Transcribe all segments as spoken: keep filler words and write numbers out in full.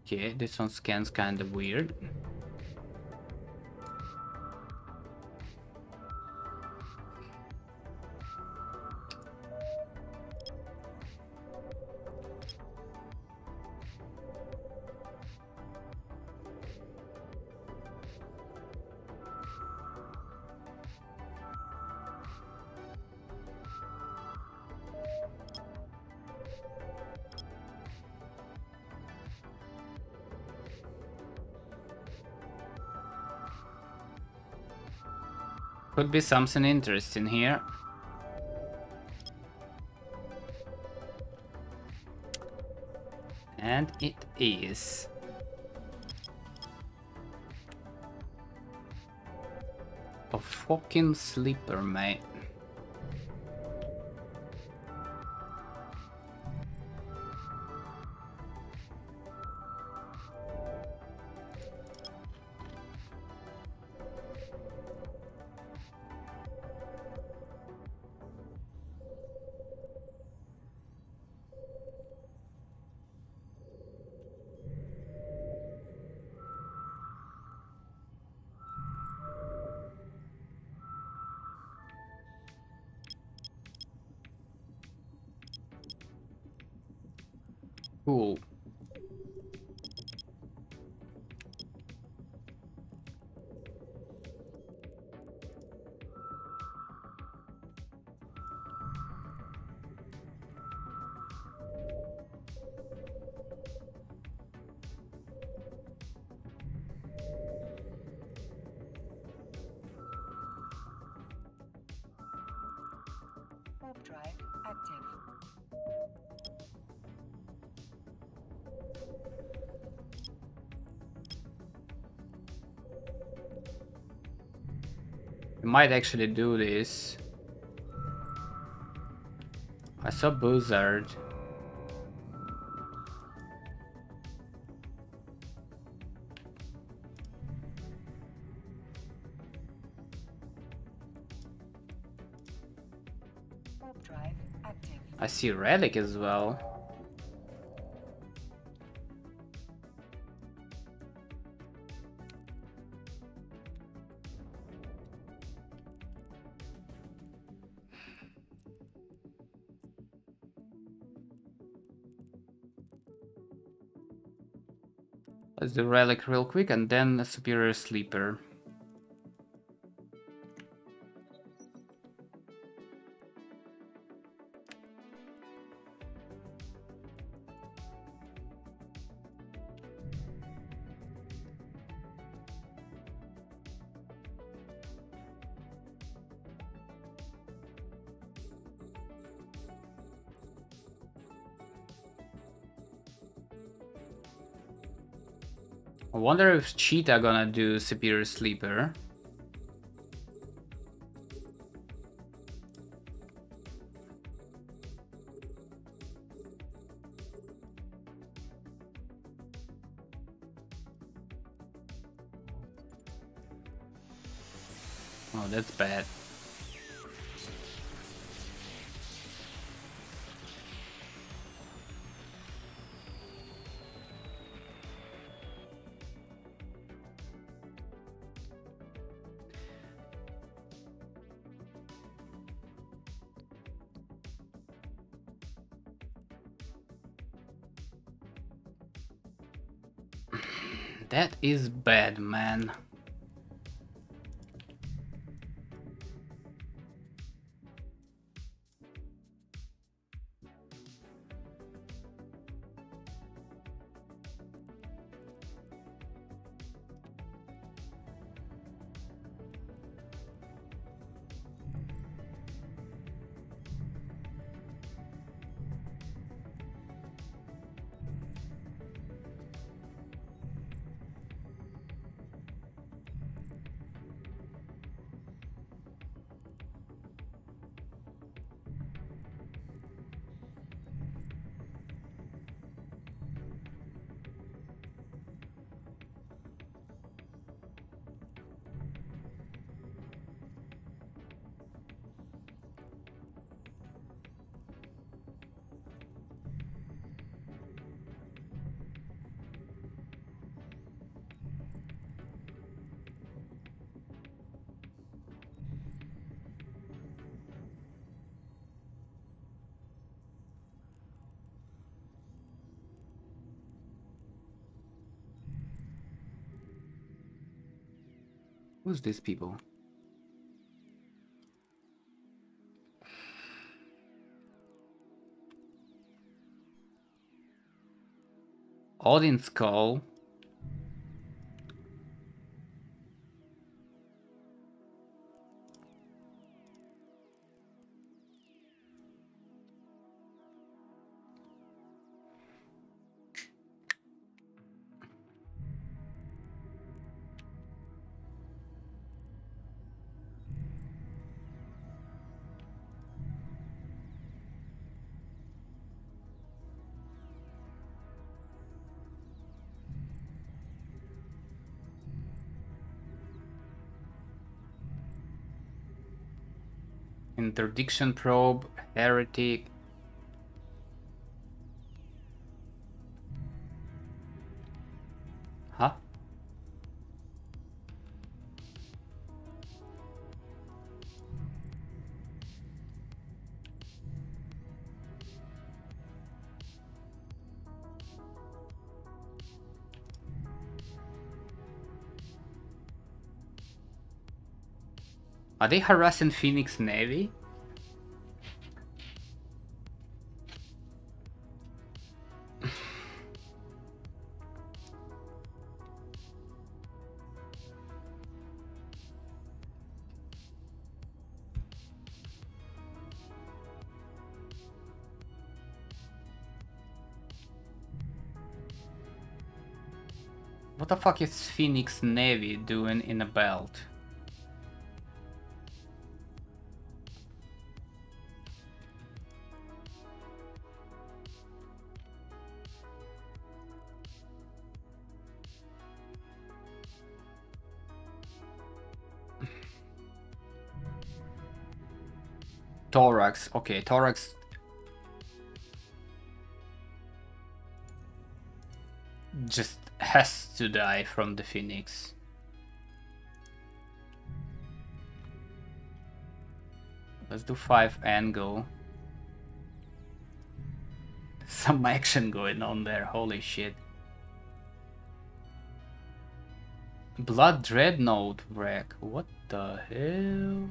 Okay, this one scans kind of weird. Could be something interesting here. And it is. A fucking sleeper, mate. Cool. Warp drive active. We might actually do this. I saw Buzzard. Warp drive active. I see Relic as well. Let's do Relic real quick and then a Superior Sleeper. I wonder if Cheetah gonna do Superior Sleeper. Oh, that's bad. That is bad, man. Who's these people? Odin Skull. Interdiction probe, heretic. Huh? Are they harassing Phoenix Navy? What the fuck is Phoenix Navy doing in a belt? Thorax, okay, Thorax. Just has to die from the Phoenix. Let's do five angle. Some action going on there, holy shit. Blood Dreadnought wreck, what the hell?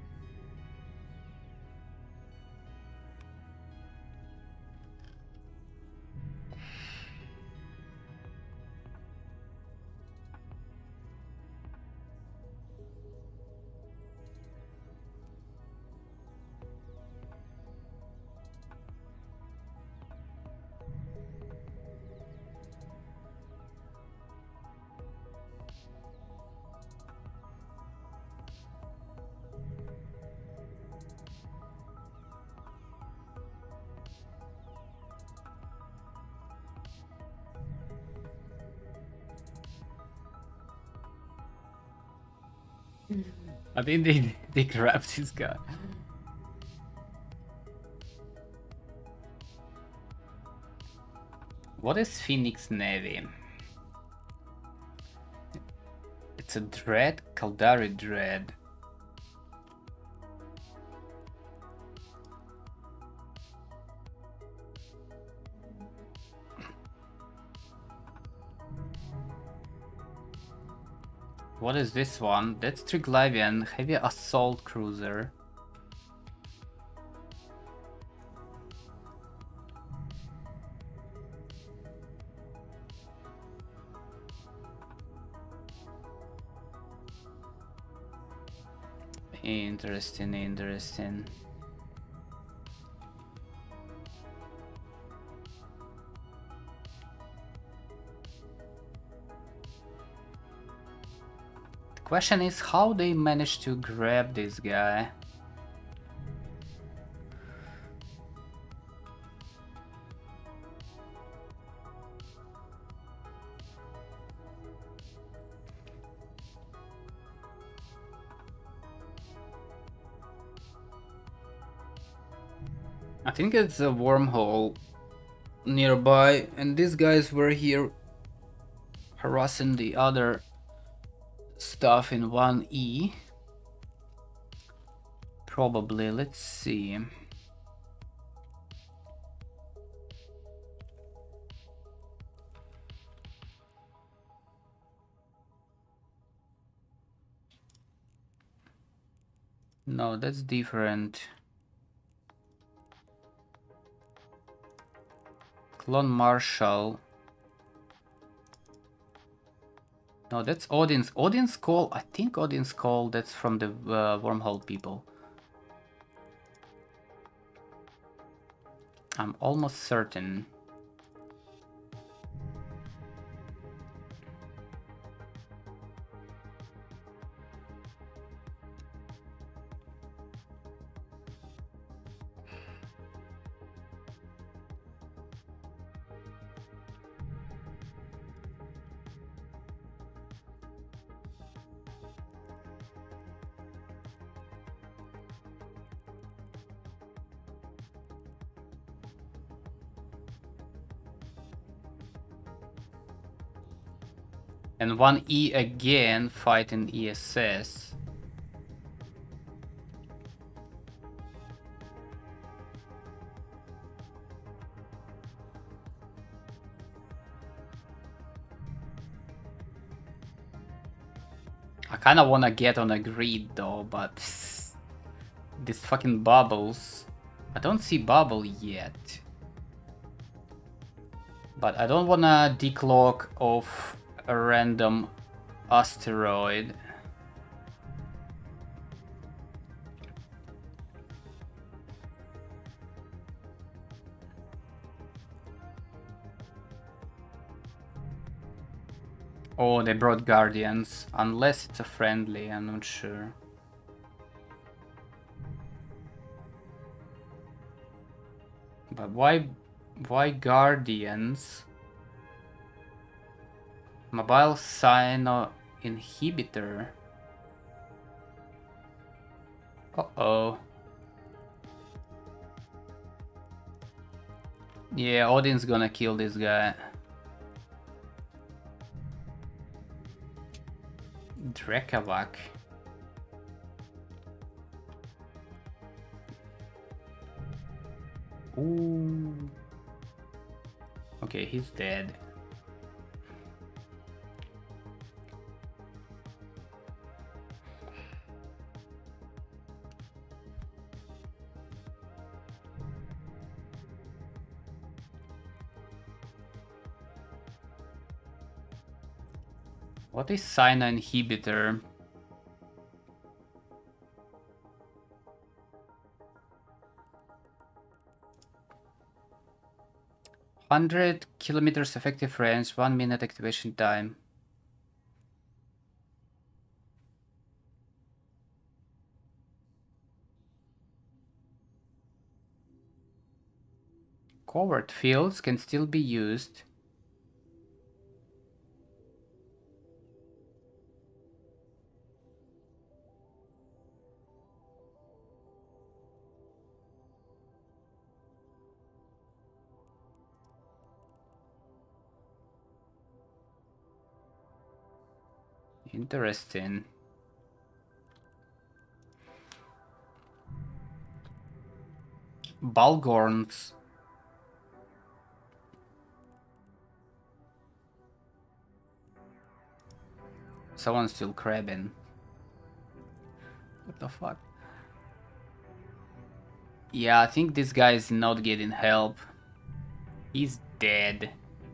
I think they, they grabbed this guy. What is Phoenix Navy? It's a Dread, Kaldari Dread. What is this one? That's Triglavian, heavy assault cruiser. Interesting, interesting. The question is how they managed to grab this guy. I think it's a wormhole nearby, and these guys were here harassing the other stuff in one E. Probably, let's see. No, that's different. Clone Marshal. No, that's Odin's. Odin's Call. I think Odin's Call. That's from the uh, Wormhole people. I'm almost certain. And one E again fighting E S S. I kinda wanna get on a grid though, but these fucking bubbles. I don't see bubble yet. But I don't wanna decloak off a random asteroid. Oh, they brought Guardians. Unless it's a friendly, I'm not sure. But why, why Guardians? Mobile Cyno Inhibitor. Uh-oh. Yeah, Odin's gonna kill this guy. Drekavac. Ooh. Okay, he's dead. What is Cyno Inhibitor? one hundred kilometers effective range, one minute activation time. Covert fields can still be used. Interesting. Balgorns. Someone's still crabbing. What the fuck? Yeah, I think this guy is not getting help. He's dead.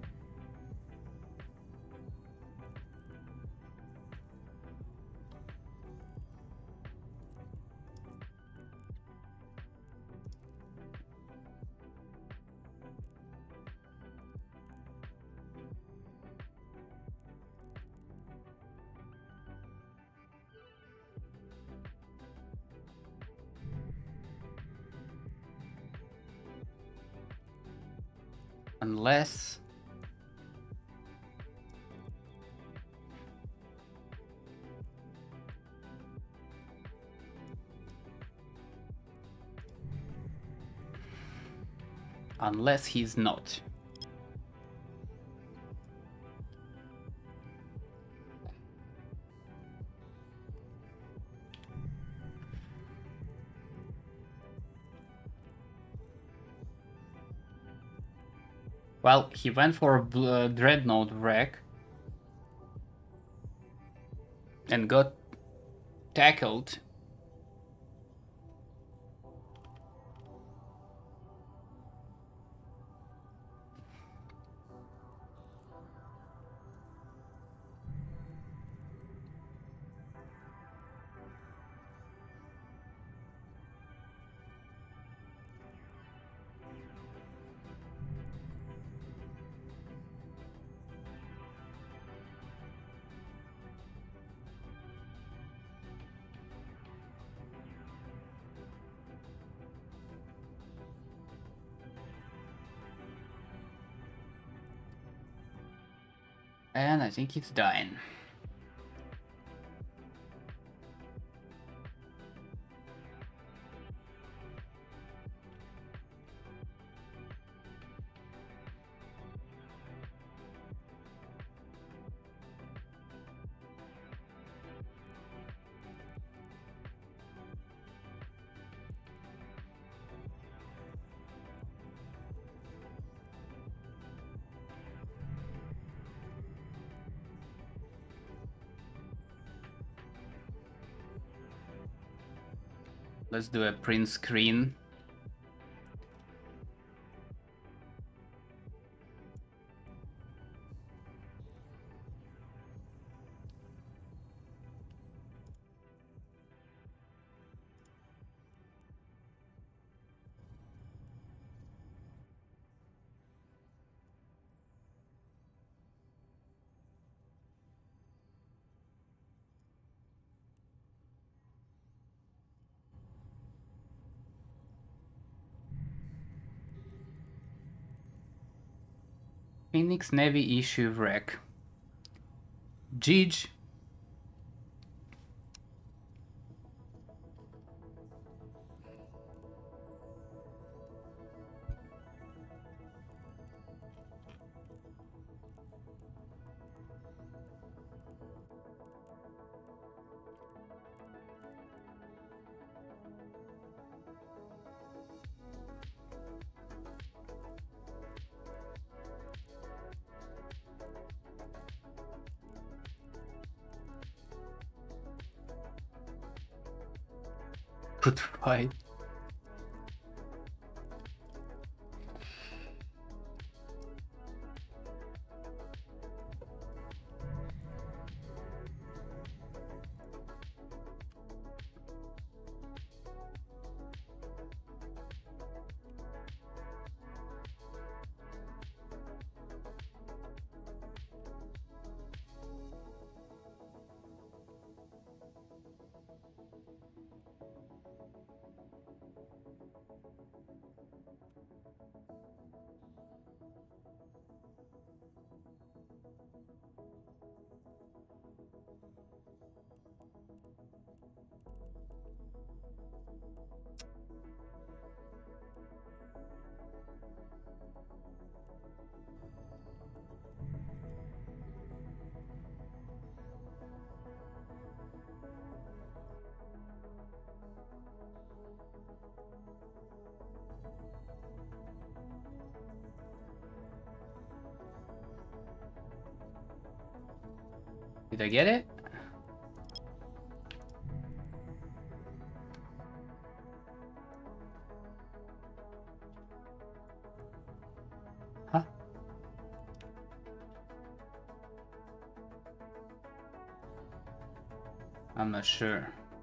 Unless... Unless he's not. Well, he went for uh, Dreadnought wreck and got tackled. And I think it's dying. Let's do a print screen. Phoenix Navy issue wreck. Gij. Good fight. Did I get it? Huh? I'm not sure.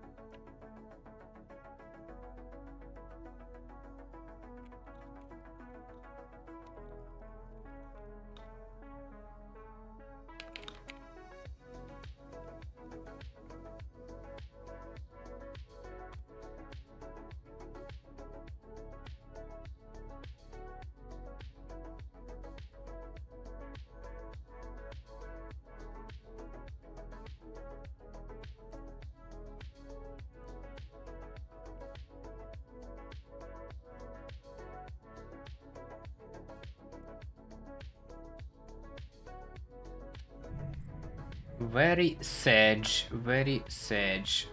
Very sage, very sage.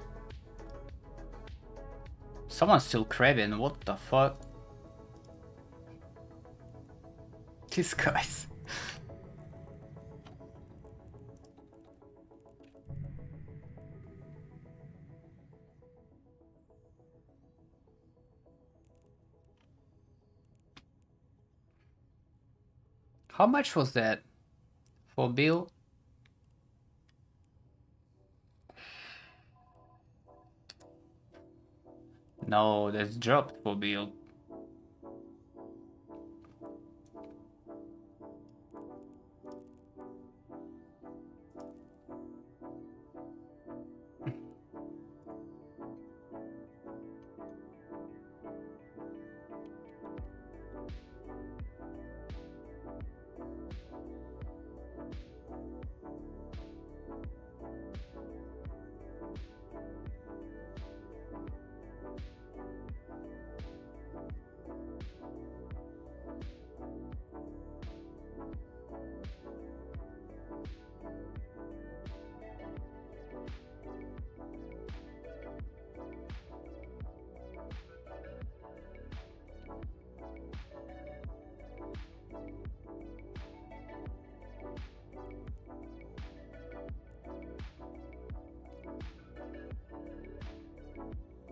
Someone's still crabbing, what the fuck? These guys. How much was that for Bill? No, that's dropped for Bill.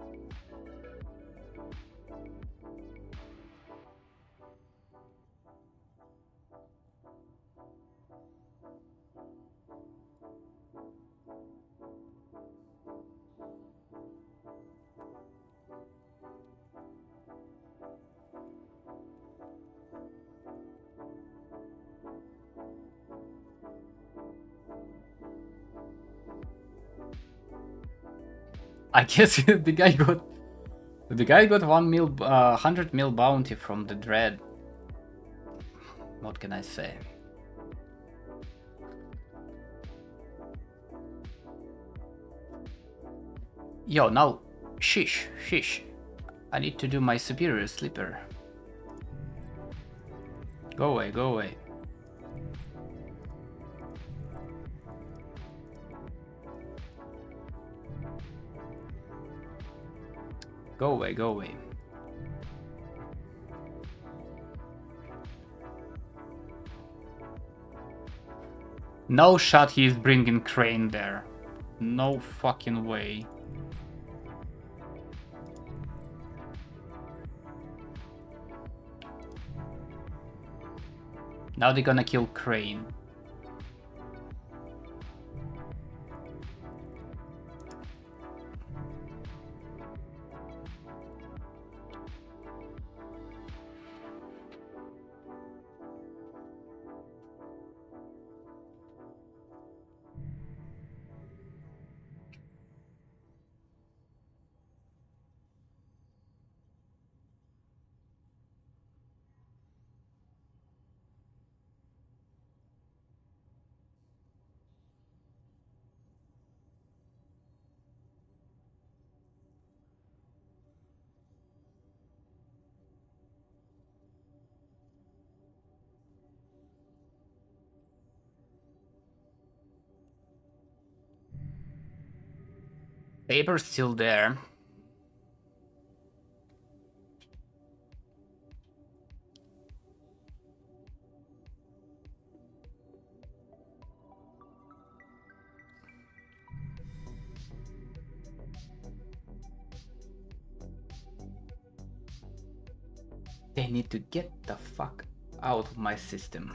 I guess the guy got the guy got one mil, uh, hundred mil bounty from the Dread. What can I say? Yo, now, shish, shish. I need to do my superior slipper. Go away, go away. Go away, go away. No shot he's bringing Crane there. No fucking way. Now they're gonna kill Crane. Paper's still there. They need to get the fuck out of my system.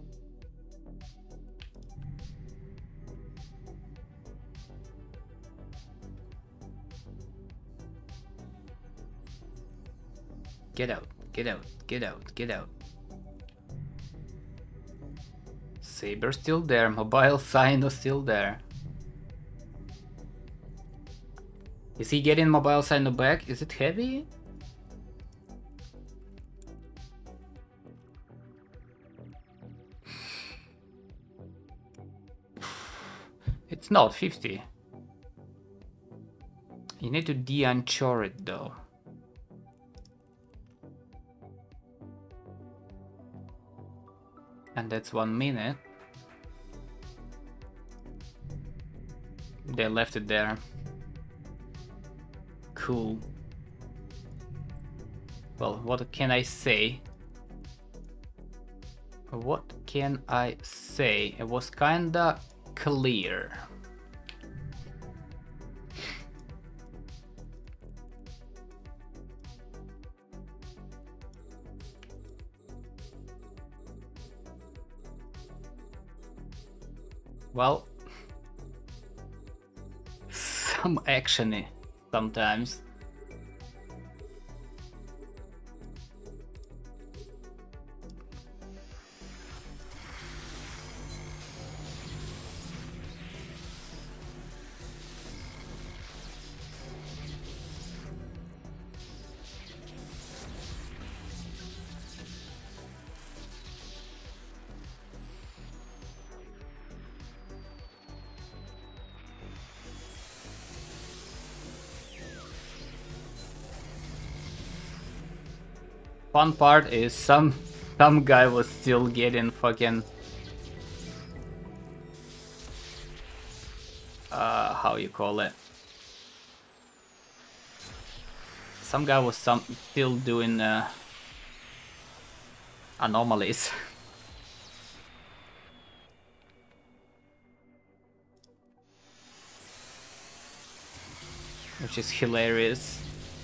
Get out, get out, get out, get out. Saber still there, mobile Cyno still there. Is he getting mobile Cyno back? Is it heavy? It's not fifty. You need to de-anchor it though. And that's one minute. They left it there. Cool. Well, what can I say? What can I say? It was kinda clear. Well, some actiony sometimes. Fun part is some some guy was still getting fucking uh how you call it? Some guy was some still doing uh, anomalies. which is hilarious.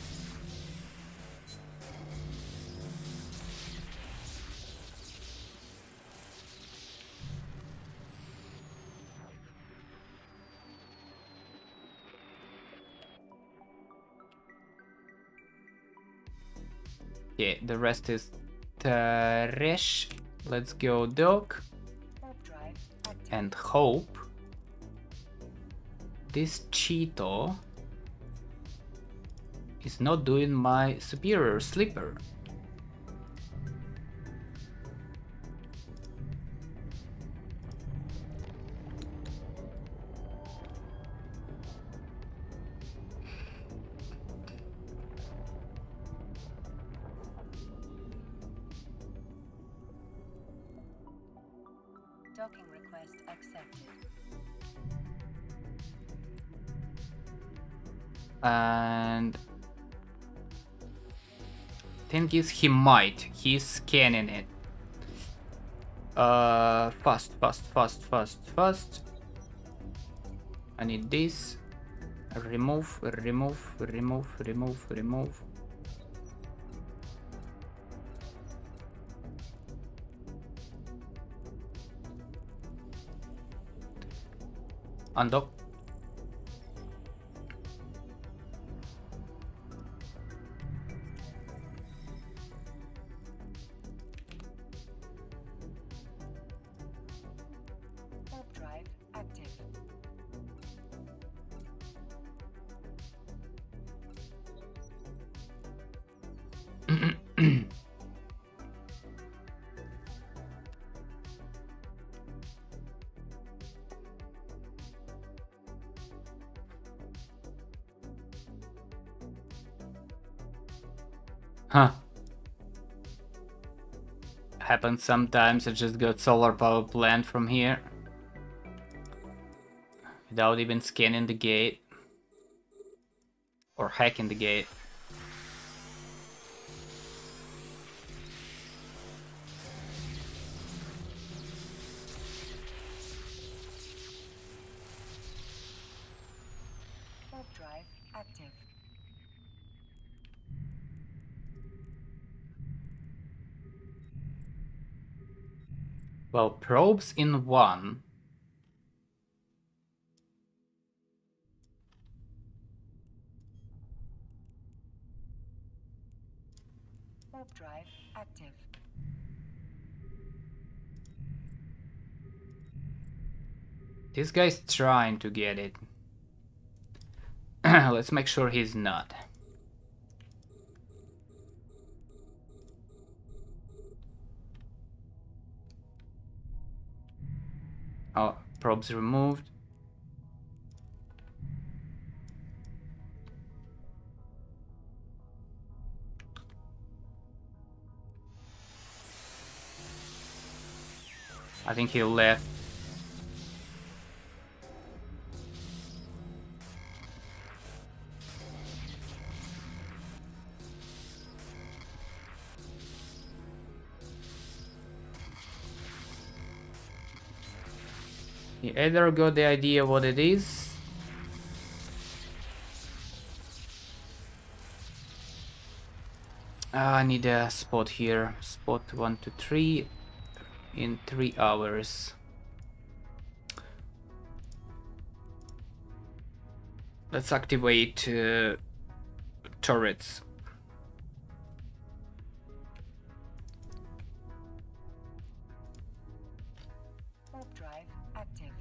Yeah, the rest is trash. Let's go dock and hope this Cheeto is not doing my superior sleeper. Docking request accepted. And thing is, he might. He's scanning it. Uh, fast, fast, fast, fast, fast. I need this. Remove, remove, remove, remove, remove. Undock. Warp drive active. Huh. Happens sometimes. I just got solar power plant from here without even scanning the gate or hacking the gate. Warp drive active. Well, probes in one. Warp drive active. This guy's trying to get it. Let's make sure he's not. Oh, probes removed. I think he left. He either got the idea what it is, uh, I need a spot here. Spot one to three in three hours. Let's activate uh, turrets. Warp drive active.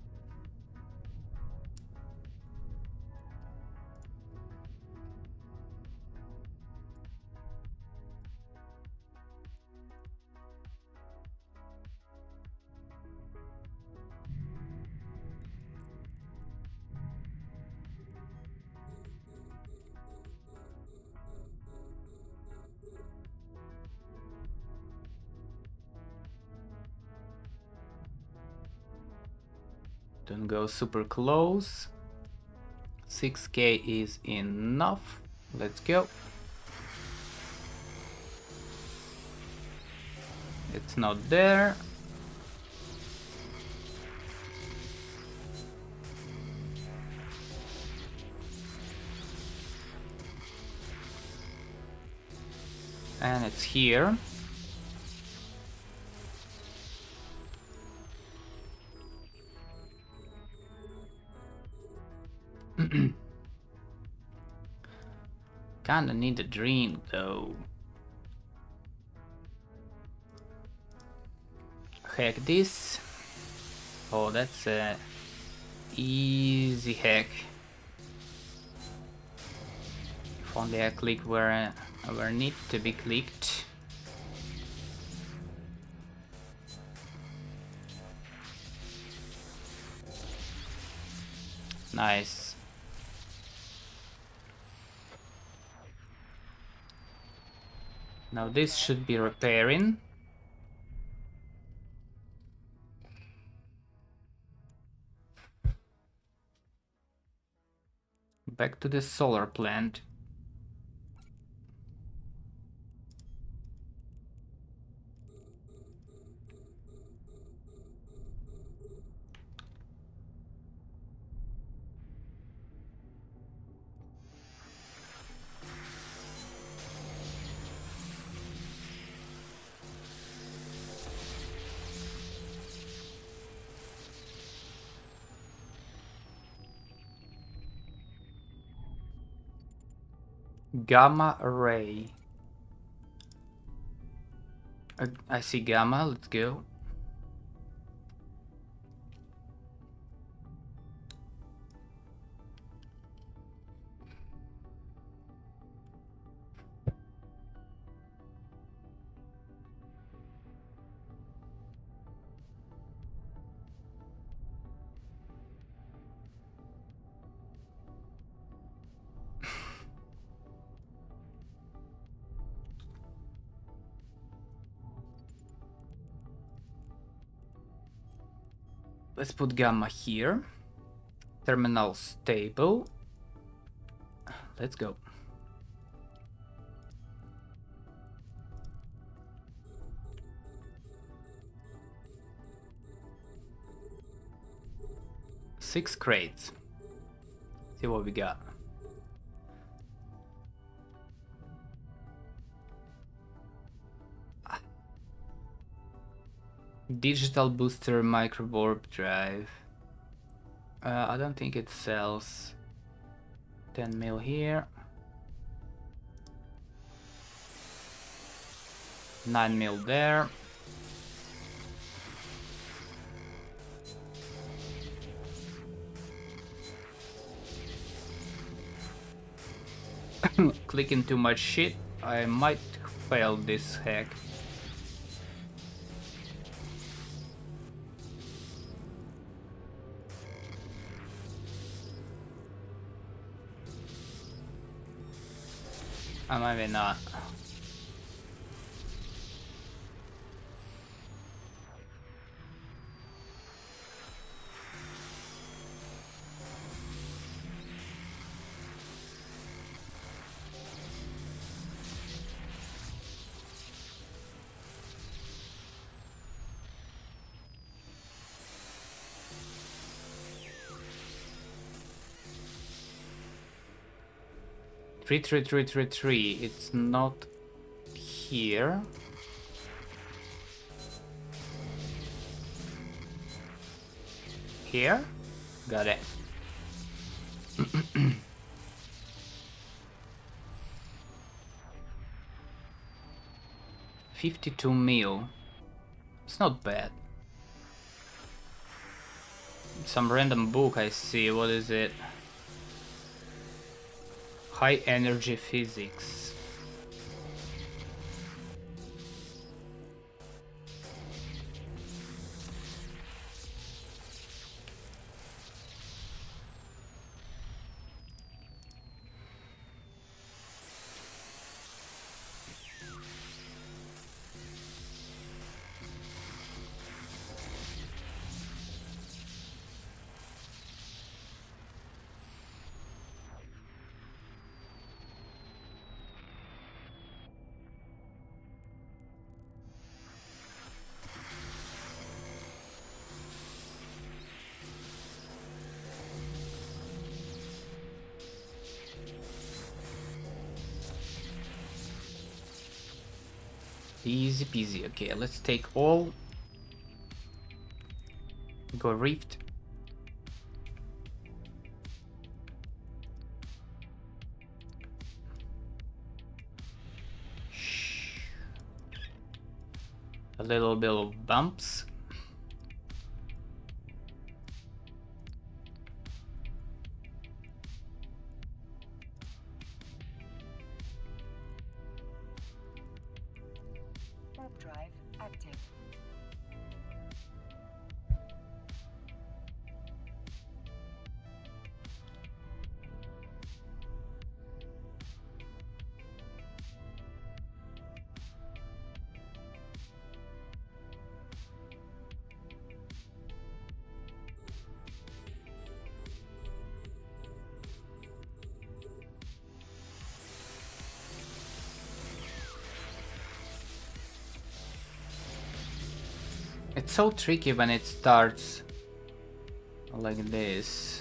Don't go super close. six K is enough. Let's go. It's not there. And it's here. Kinda need a dream though. Hack this. Oh, that's a easy hack. If only I click where where need to be clicked. Nice. Now this should be repairing. Back to the solar plant. Gamma ray. Uh, I see gamma, let's go. Let's put gamma here. Terminal stable. Let's go. Six crates. See what we got. Digital booster micro warp drive. Uh, I don't think it sells. ten mil here. nine mil there. Clicking too much shit. I might fail this hack. Or maybe not. Three, three, three, three, three. It's not here. Here? Got it. Fifty-two mil. It's not bad. Some random book I see. What is it? High energy physics. Easy peasy. Okay, let's take all. Go rift. A little bit of bumps. Warp drive active. It's so tricky when it starts like this.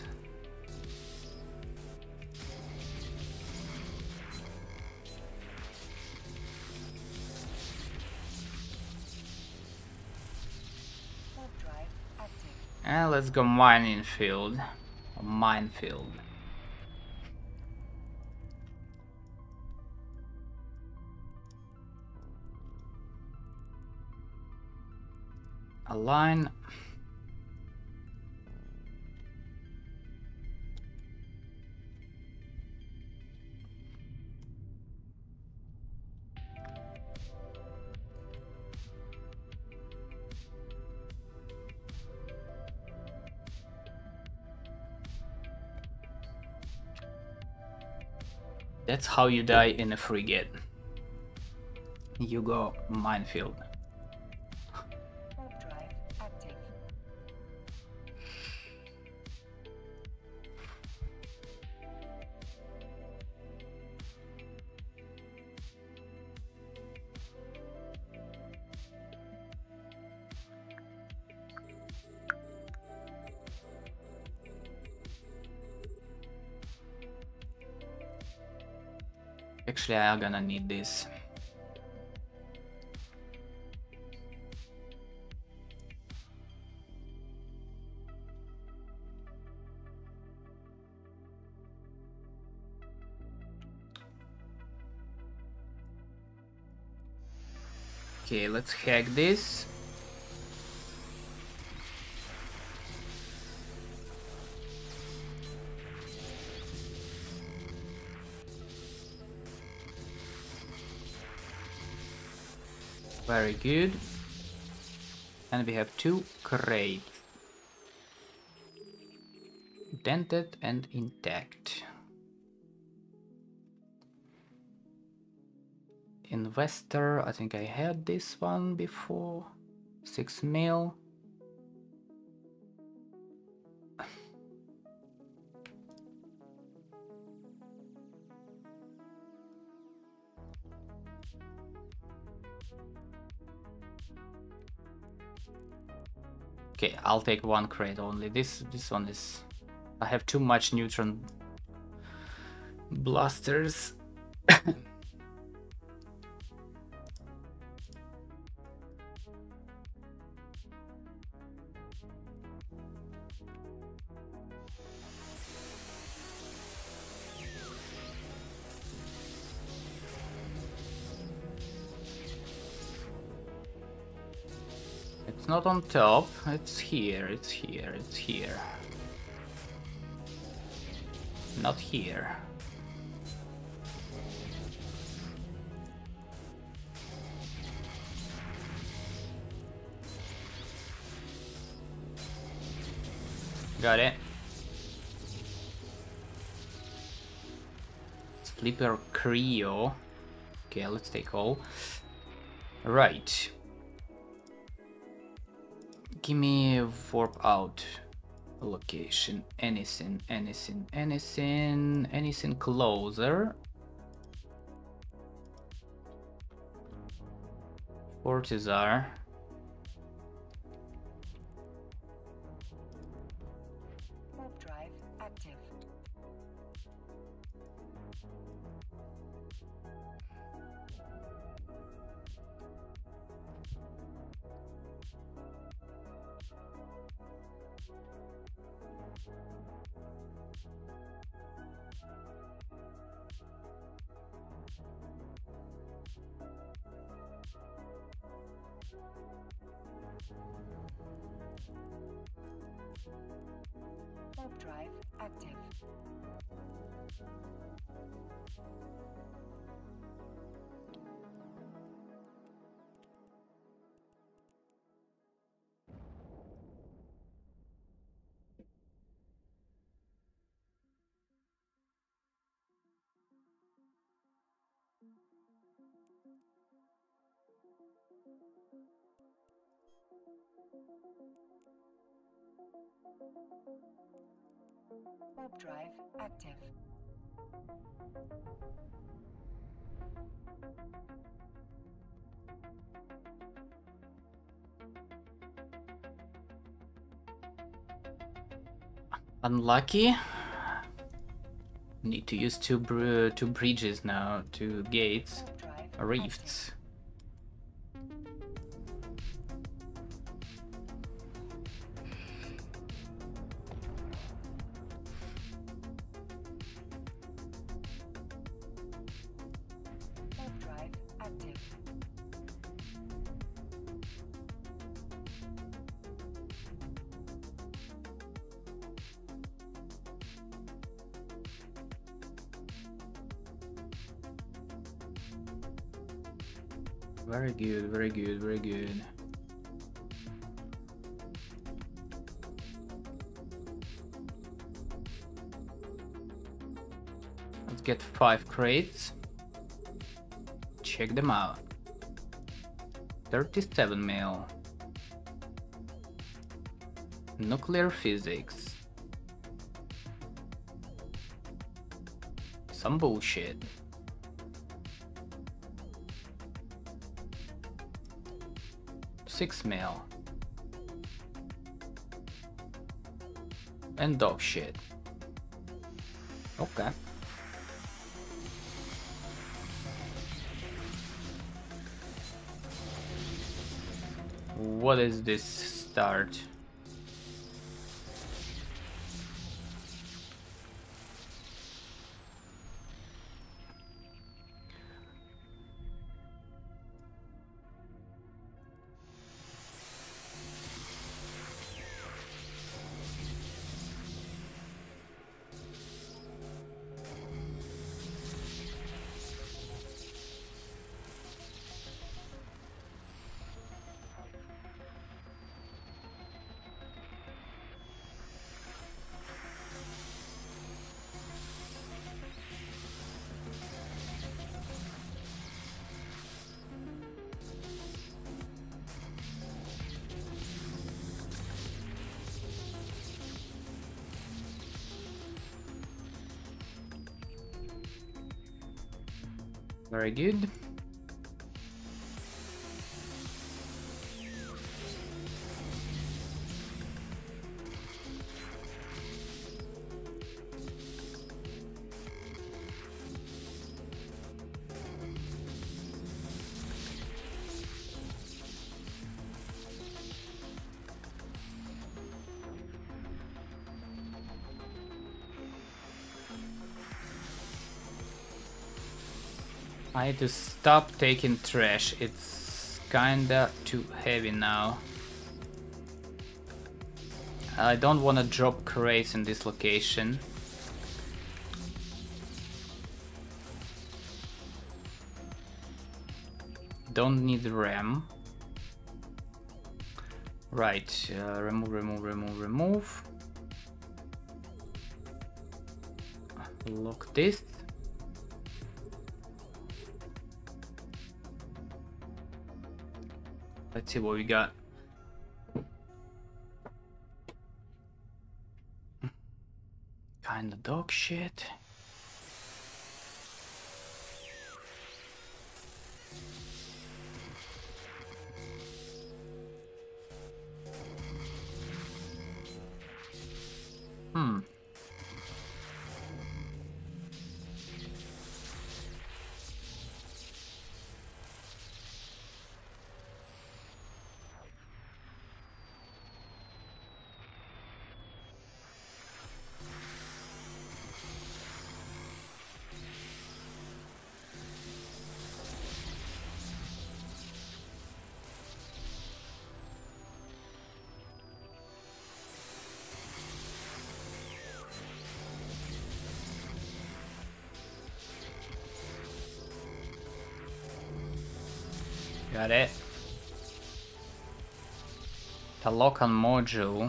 Warp drive active. And let's go mining field. Or minefield. Align. That's how you die in a frigate. You go minefield. Warp drive active. Actually, I'm gonna need this. Okay, let's hack this. Very good. And we have two crates. Dented and intact. Investor, I think I had this one before. Six mil. Okay, I'll take one crate only. This this one is... I have too much neutron blasters. It's not on top, it's here, it's here, it's here. Not here. Got it. Sleeper Creo. Okay, let's take all. Right. Give me a warp out location. Anything, anything, anything, anything closer. Fortizar. Warp drive active. Warp drive active. Warp drive active. Unlucky. Need to use two br two bridges now, two gates, Warp drive rifts. active. Warp drive active. Very good, very good, very good. Let's get five crates. Check them out. thirty-seven mil. Nuclear physics. Some bullshit. Six mil. And dog shit. Okay. What is this start? Very good. I need to stop taking trash. It's kinda too heavy now. I don't want to drop crates in this location. Don't need RAM. Right, uh, remove, remove, remove, remove. Lock this. Let's see what we got. Kinda dog shit. Hmm. Got it. Talokan module.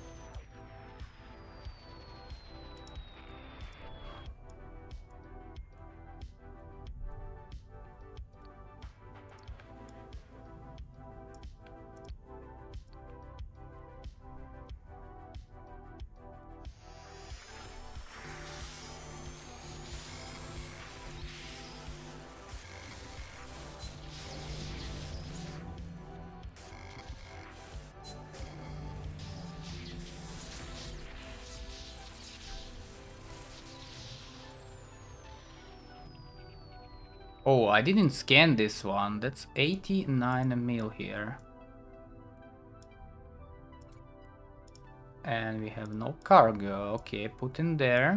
Oh, I didn't scan this one. That's eighty-nine mil here. And we have no cargo. Okay, put in there.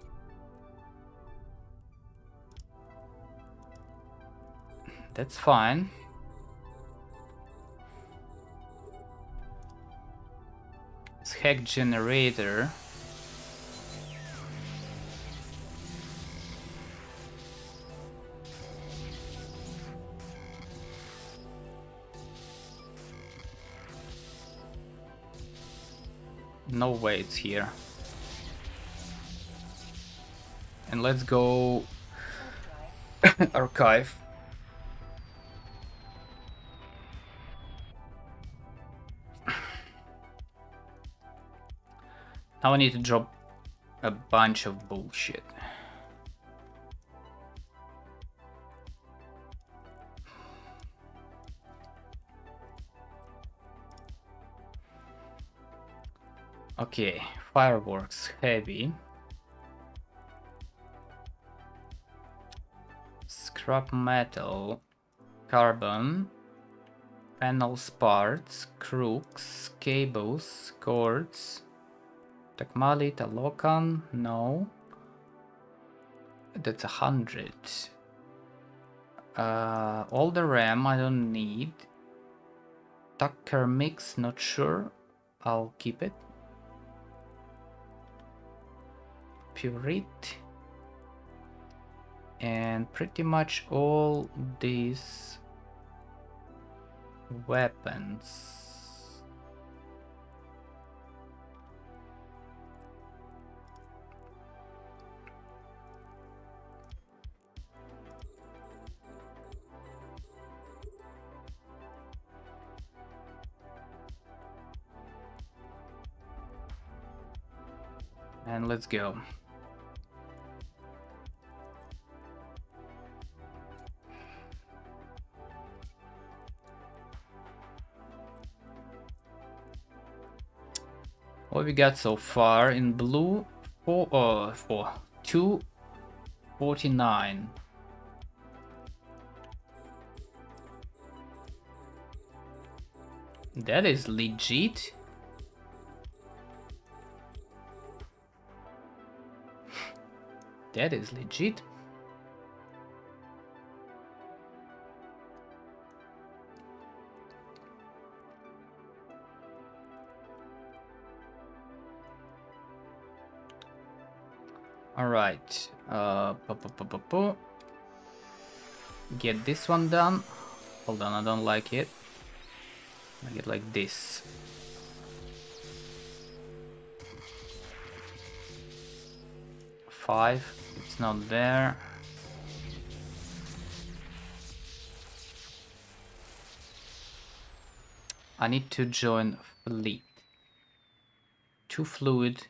That's fine. It's hack generator. No way it's here. And let's go archive. Now I need to drop a bunch of bullshit. Okay, fireworks heavy. Scrap metal, carbon, panels parts, crooks, cables, cords, Takmali, Talokan, no. That's a hundred. Uh, all the RAM I don't need. Tucker mix, not sure. I'll keep it. Purite. And pretty much all these weapons. And let's go. What we got so far in blue? Four, uh, four, two forty-nine. That is legit. That is legit. All right. Uh, po -po -po -po -po. Get this one done. Hold on, I don't like it. I get like this. Five. It's not there. I need to join fleet. Two fluid.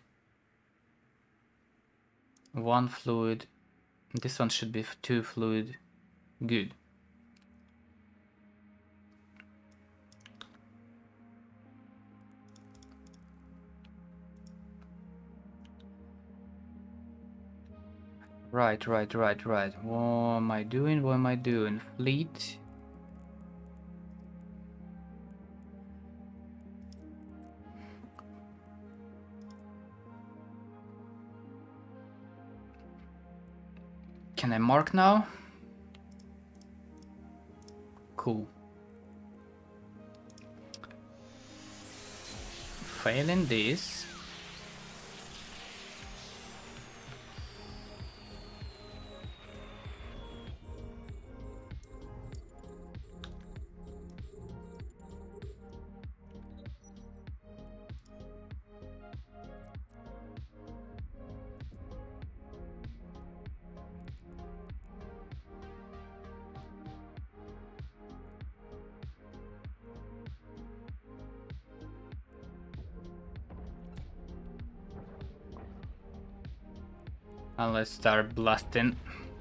One fluid. This one should be two fluid. Good. Right, right, right, right. What am I doing? What am I doing? Fleet. Can I mark now? Cool. Failing this. And let's start blasting.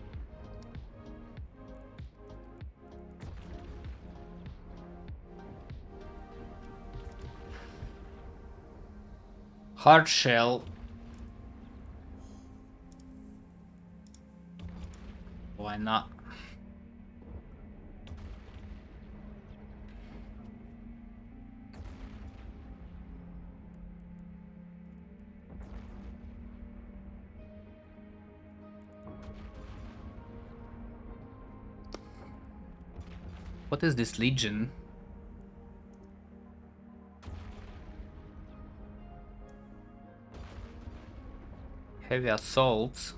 Hard shell. Why not? What is this Legion? Heavy assaults.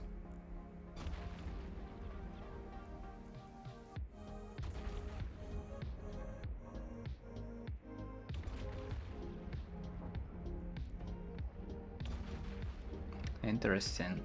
Interesting.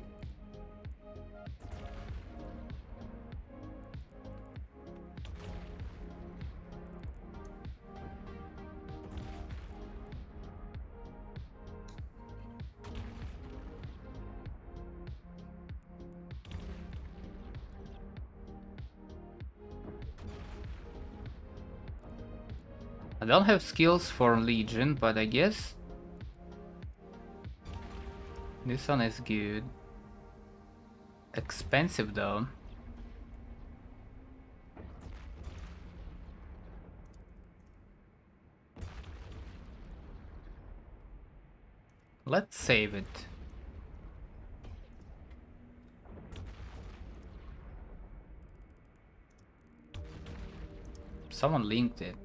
I don't have skills for Legion, but I guess this one is good. Expensive though. Let's save it. Someone linked it.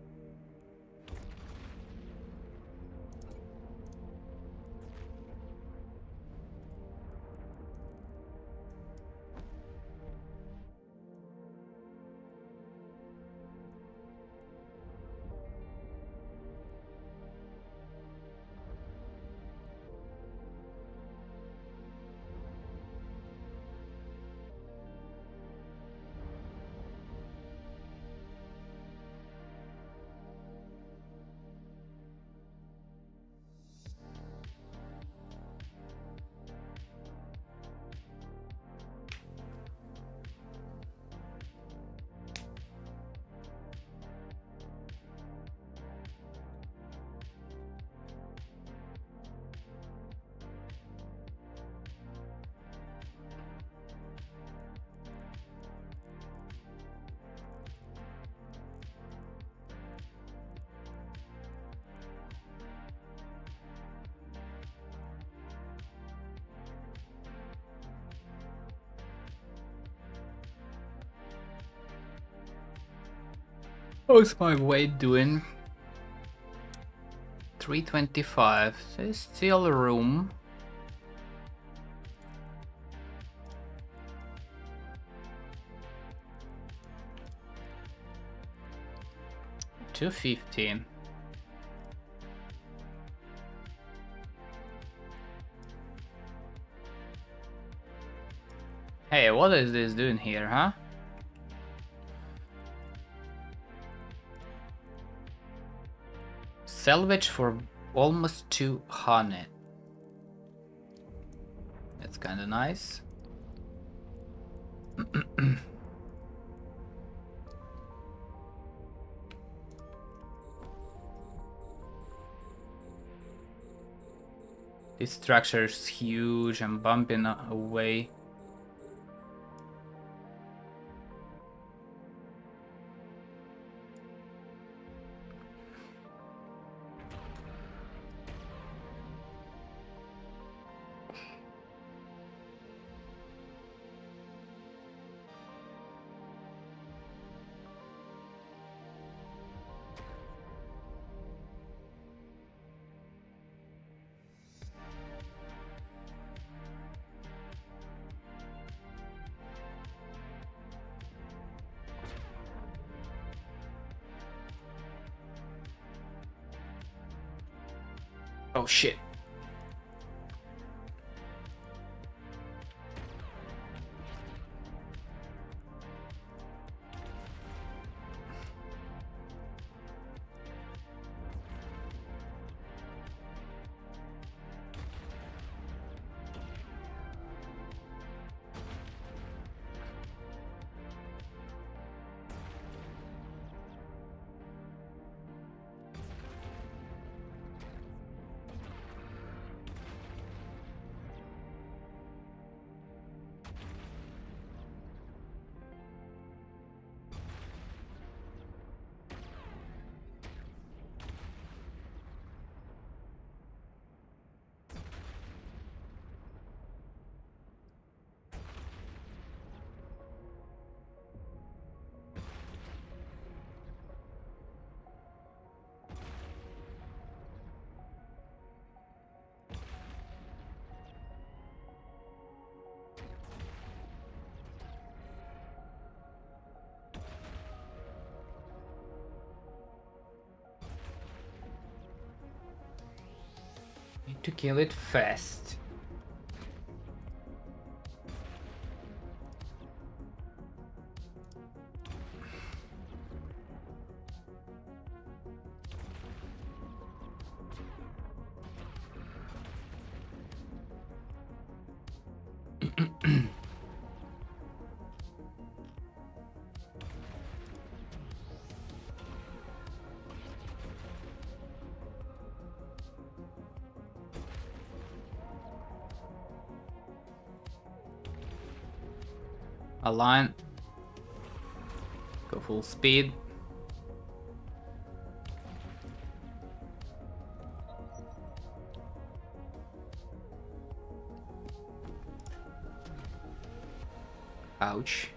How's my weight doing? three twenty-five. There's still room. two fifty. Hey, what is this doing here, huh? Salvage for almost two hundred. That's kind of nice. This structure is huge. I'm bumping away. Oh shit. to kill it fast. Align. Go full speed. Ouch.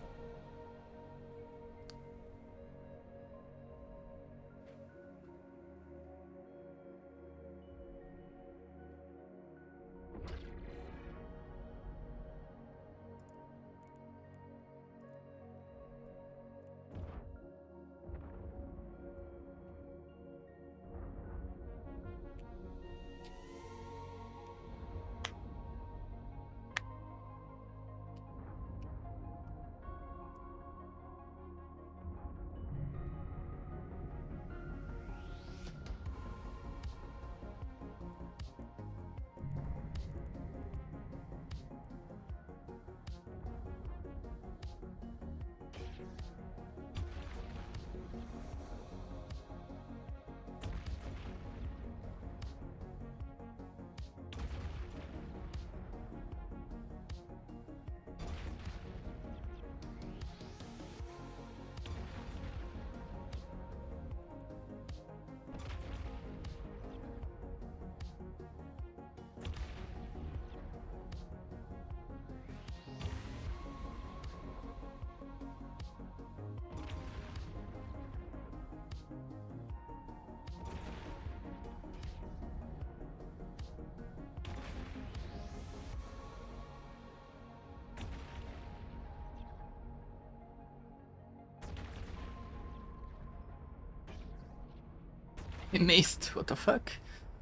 He missed. What the fuck?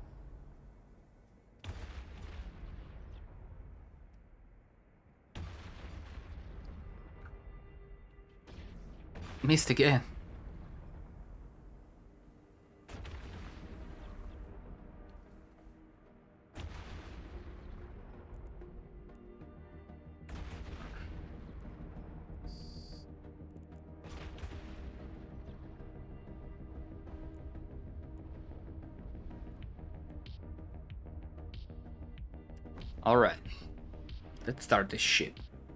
Missed again. All right, let's start this shit.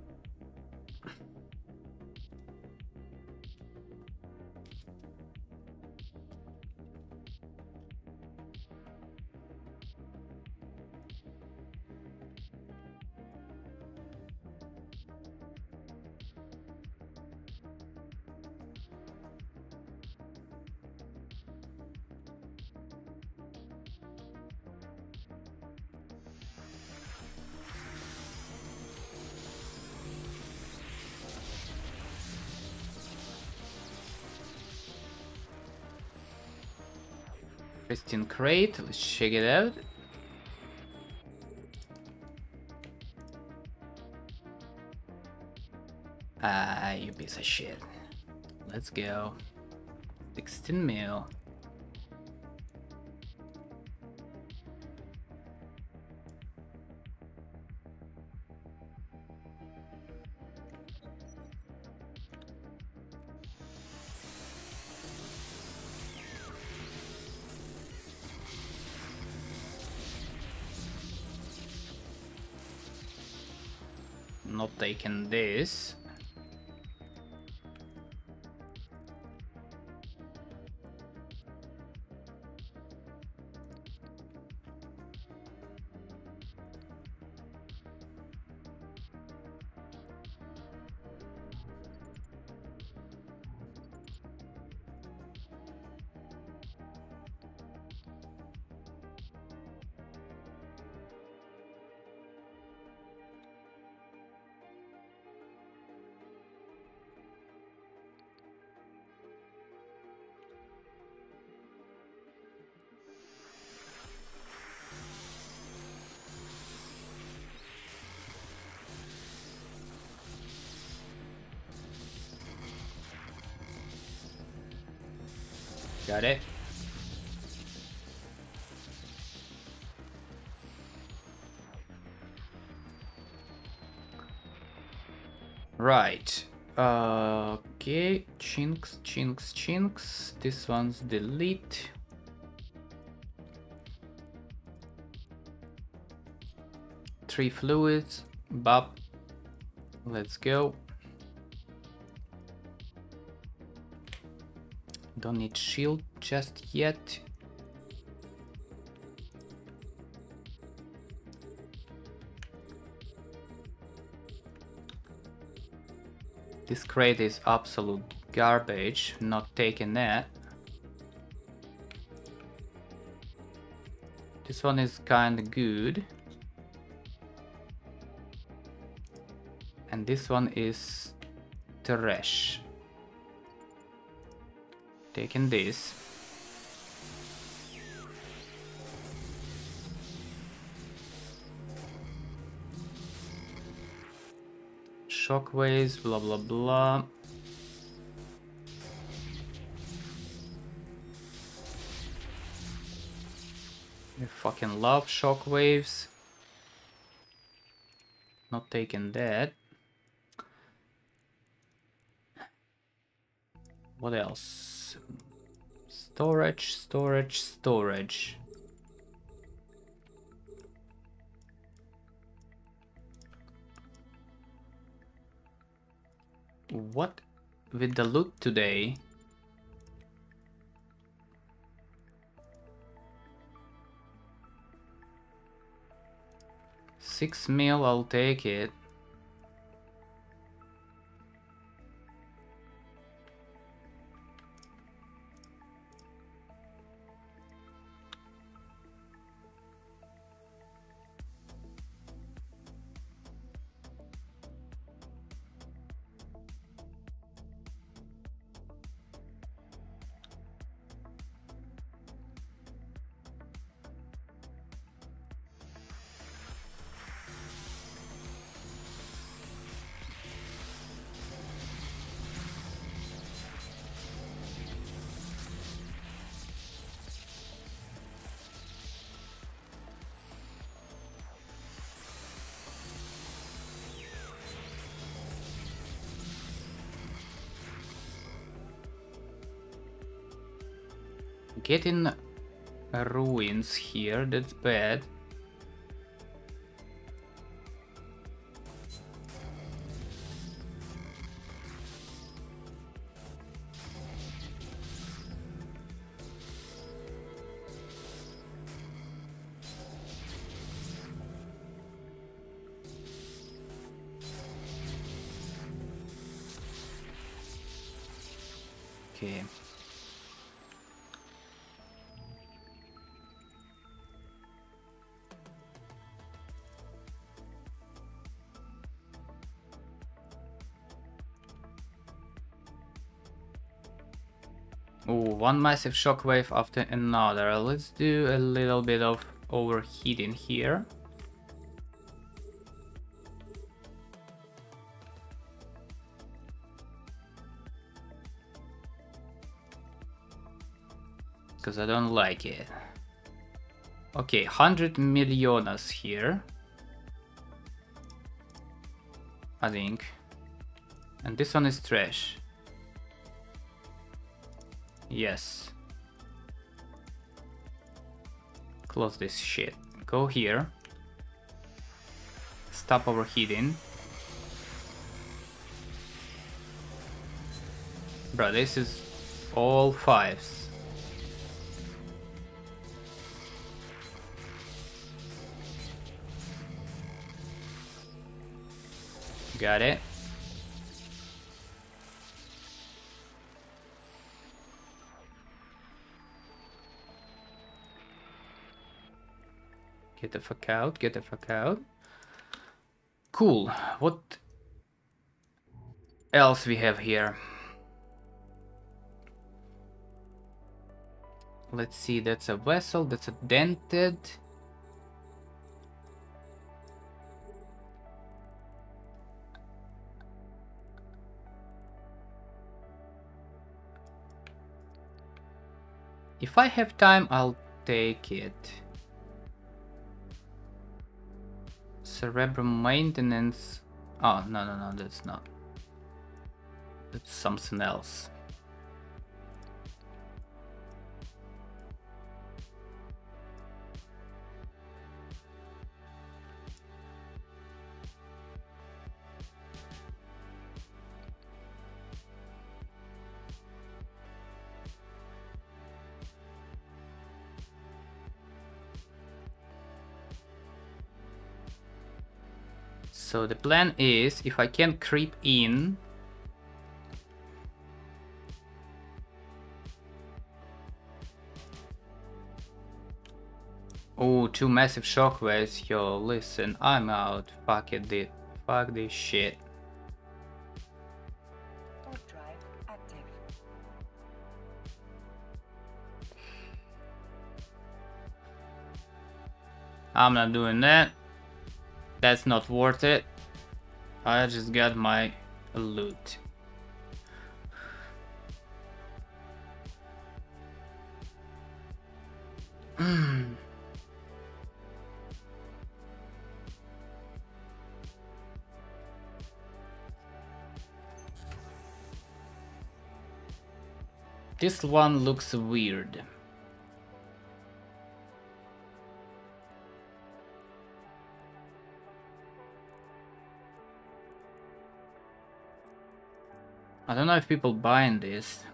Pristine crate, let's check it out. Ah, you piece of shit. Let's go. sixteen mil. Not taking this. Got it. Right. Uh, okay. Chinks, chinks, chinks. This one's delete. Three fluids. Bop. Let's go. Don't need shield just yet. This crate is absolute garbage, not taking that. This one is kinda good. And this one is trash. Taking this. Shockwaves, blah blah blah. I fucking love shockwaves. Not taking that. What else? Storage, storage, storage. What with the loot today? Six mil, I'll take it. Getting ruins here, that's bad. Okay. Ooh, one massive shockwave after another. Let's do a little bit of overheating here. Because I don't like it. Okay, one hundred millionas here. I think. And this one is trash. Yes. Close this shit. Go here. Stop overheating. Bro, this is all fives. Got it. Get the fuck out, get the fuck out. Cool. What else we have here? Let's see, that's a vessel, that's a dented. If I have time, I'll take it. Cerebrum maintenance. Oh, no, no, no, that's not. That's something else. So the plan is, if I can creep in, oh, two massive shockwaves. Yo, listen, I'm out. Fuck it, dude. Fuck this shit. Overdrive active. I'm not doing that. That's not worth it. I just got my loot. This one looks weird. I don't know if people buying this.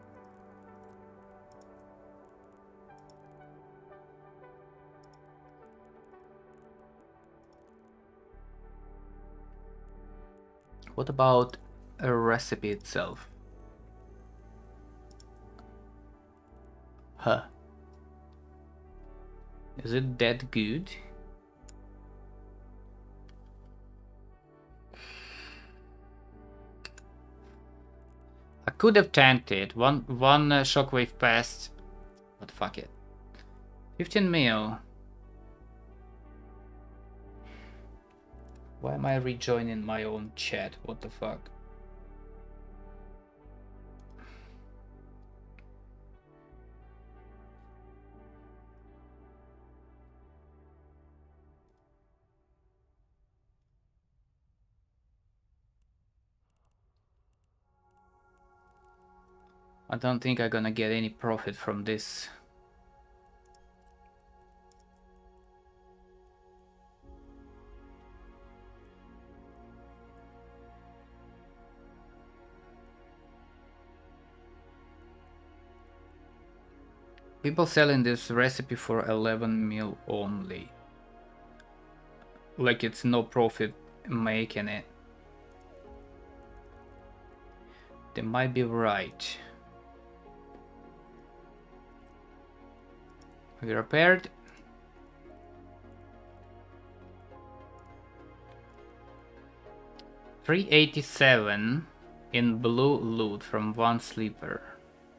What about a recipe itself? Huh. Is it that good? I could have tanked it. One one uh, shockwave passed, but fuck it. fifteen mil. Why am I rejoining my own chat? What the fuck? I don't think I'm gonna get any profit from this. People selling this recipe for eleven mil only. Like it's no profit making it. They might be right. We repaired. three eighty-seven in blue loot from one sleeper.